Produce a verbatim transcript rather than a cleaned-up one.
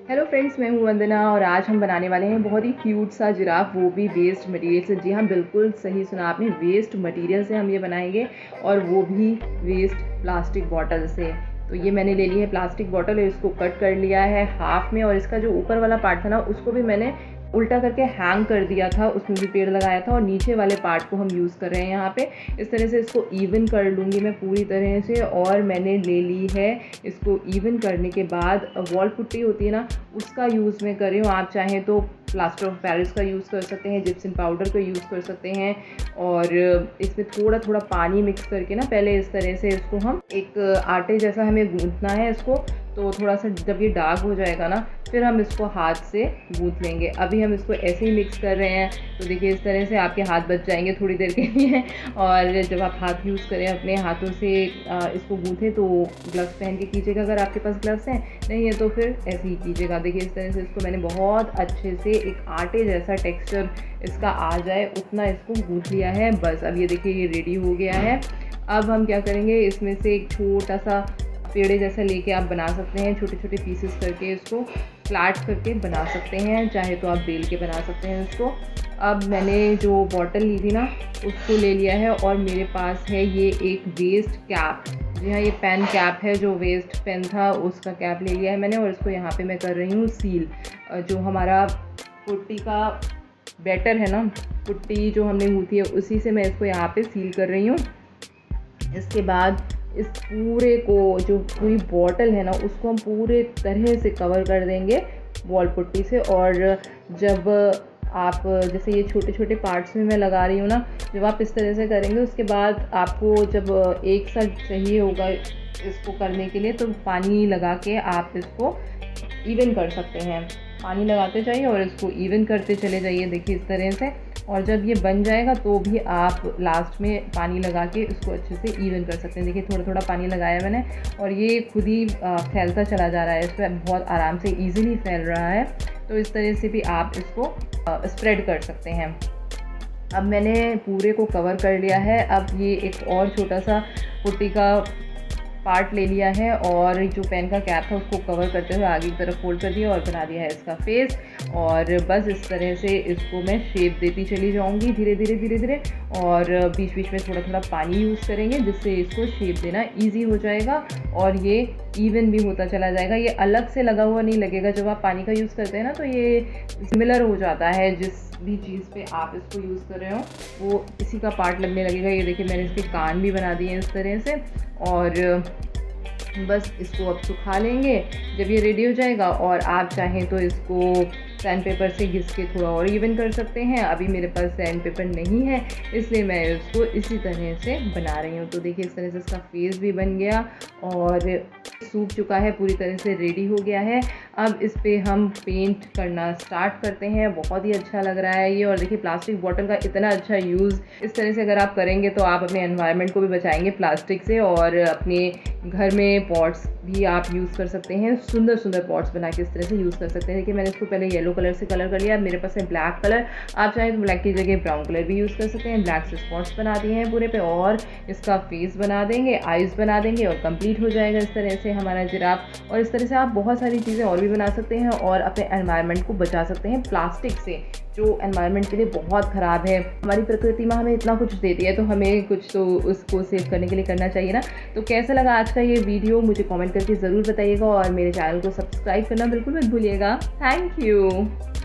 Hello friends, मैं हूं वंदना और आज हम बनाने वाले हैं बहुत ही क्यूट सा जिराफ, वो भी वेस्ट मटेरियल से। जी हाँ, बिल्कुल सही सुना आपने, वेस्ट मटेरियल से हम ये बनाएंगे और वो भी वेस्ट प्लास्टिक बॉटल से। तो ये मैंने ले ली है प्लास्टिक बॉटल और इसको कट कर लिया है हाफ में, और इसका जो ऊपर वाला पार्ट था ना उसको भी मैंने उल्टा करके हैंग कर दिया था, उसमें भी पेड़ लगाया था, और नीचे वाले पार्ट को हम यूज़ कर रहे हैं यहाँ पे। इस तरह से इसको इवन कर लूँगी मैं पूरी तरह से। और मैंने ले ली है, इसको इवन करने के बाद वॉल पुट्टी होती है ना, उसका यूज़ मैं कर रही हूँ। आप चाहें तो प्लास्टर ऑफ पेरिस का यूज़ कर सकते हैं, जिप्सम पाउडर का यूज़ कर सकते हैं। और इसमें थोड़ा थोड़ा पानी मिक्स करके ना पहले इस तरह से इसको हम एक आटे जैसा हमें गूंथना है इसको। तो थोड़ा सा जब ये डार्क हो जाएगा ना, फिर हम इसको हाथ से गूंथ लेंगे। अभी हम इसको ऐसे ही मिक्स कर रहे हैं, तो देखिए इस तरह से आपके हाथ बच जाएंगे थोड़ी देर के लिए। और जब आप हाथ यूज़ करें अपने हाथों से इसको गूंथें तो ग्लव्स पहन के कीजिएगा, अगर आपके पास ग्लव्स हैं। नहीं है तो फिर ऐसे ही कीजिएगा। देखिए इस तरह से इसको मैंने बहुत अच्छे से एक आटे जैसा टेक्सचर इसका आ जाए उतना इसको गूंथ लिया है। बस अब ये देखिए ये रेडी हो गया है। अब हम क्या करेंगे, इसमें से एक छोटा सा पेड़े जैसा लेके आप बना सकते हैं, छोटे छोटे पीसेस करके इसको फ्लैट करके बना सकते हैं, चाहे तो आप बेल के बना सकते हैं इसको। अब मैंने जो बॉटल ली थी ना उसको ले लिया है, और मेरे पास है ये एक वेस्ट कैप। जी हाँ, ये पेन कैप है, जो वेस्ट पेन था उसका कैप ले लिया है मैंने, और इसको यहाँ पे मैं कर रही हूँ सील। जो हमारा पुट्टी का बैटर है ना, पुट्टी जो हमने गूंथी है उसी से मैं इसको यहाँ पे सील कर रही हूँ। इसके बाद इस पूरे को, जो पूरी बॉटल है ना, उसको हम पूरे तरह से कवर कर देंगे वॉल पुट्टी से। और जब आप जैसे ये छोटे छोटे पार्ट्स में मैं लगा रही हूँ ना, जब आप इस तरह से करेंगे उसके बाद आपको जब एक साथ चाहिए होगा इसको करने के लिए, तो पानी लगा के आप इसको इवन कर सकते हैं। पानी लगाते जाइए और इसको इवन करते चले जाइए, देखिए इस तरह से। और जब ये बन जाएगा तो भी आप लास्ट में पानी लगा के इसको अच्छे से इवन कर सकते हैं। देखिए थोड़ा थोड़ा पानी लगाया मैंने, और ये खुद ही फैलता चला जा रहा है, इस पर बहुत आराम से ईजिली फैल रहा है। तो इस तरह से भी आप इसको स्प्रेड कर सकते हैं। अब मैंने पूरे को कवर कर लिया है। अब ये एक और छोटा सा पुट्टी का पार्ट ले लिया है, और जो पेन का कैप था उसको कवर करते हुए आगे की तरफ फोल्ड कर दिया और बना दिया है इसका फेस। और बस इस तरह से इसको मैं शेप देती चली जाऊंगी धीरे धीरे धीरे धीरे, और बीच बीच में थोड़ा थोड़ा पानी यूज़ करेंगे जिससे इसको शेप देना इजी हो जाएगा, और ये इवन भी होता चला जाएगा। ये अलग से लगा हुआ नहीं लगेगा। जब आप पानी का यूज़ करते हैं ना, तो ये सिमिलर हो जाता है, जिस भी चीज़ पे आप इसको यूज़ कर रहे हो वो इसी का पार्ट लगने लगेगा। ये देखिए मैंने इसके कान भी बना दिए हैं इस तरह से। और बस इसको अब सुखा लेंगे जब ये रेडी हो जाएगा, और आप चाहें तो इसको सैंड पेपर से घिस के थोड़ा और इवन कर सकते हैं। अभी मेरे पास सैंड पेपर नहीं है, इसलिए मैं इसको इसी तरह से बना रही हूँ। तो देखिए इस तरह से इसका फेस भी बन गया और सूख चुका है, पूरी तरह से रेडी हो गया है। अब इस पे हम पेंट करना स्टार्ट करते हैं। बहुत ही अच्छा लग रहा है ये। और देखिए प्लास्टिक बॉटल का इतना अच्छा यूज़, इस तरह से अगर आप करेंगे तो आप अपने एनवायरनमेंट को भी बचाएंगे प्लास्टिक से, और अपने घर में पॉट्स भी आप यूज़ कर सकते हैं। सुंदर सुंदर पॉट्स बना के इस तरह से यूज़ कर सकते हैं। देखिए मैंने इसको पहले येलो कलर से कलर कर लिया, मेरे पास है ब्लैक कलर। आप चाहें तो ब्लैक की जगह ब्राउन कलर भी यूज़ कर सकते हैं। ब्लैक से स्पॉट्स बना दिए हैं पूरे पे, और इसका फेस बना देंगे, आइज़ बना देंगे, और कंप्लीट हो जाएगा इस तरह से हमारा जिराफ। और इस तरह से आप बहुत सारी चीज़ें और भी बना सकते हैं, और अपने एनवायरनमेंट को बचा सकते हैं प्लास्टिक से, जो एनवायरनमेंट के लिए बहुत ख़राब है। हमारी प्रकृति में हमें इतना कुछ देती है, तो हमें कुछ तो उसको सेव करने के लिए करना चाहिए ना। तो कैसा लगा आज का ये वीडियो मुझे कमेंट करके ज़रूर बताइएगा, और मेरे चैनल को सब्सक्राइब करना बिल्कुल मत भूलिएगा। Thank you.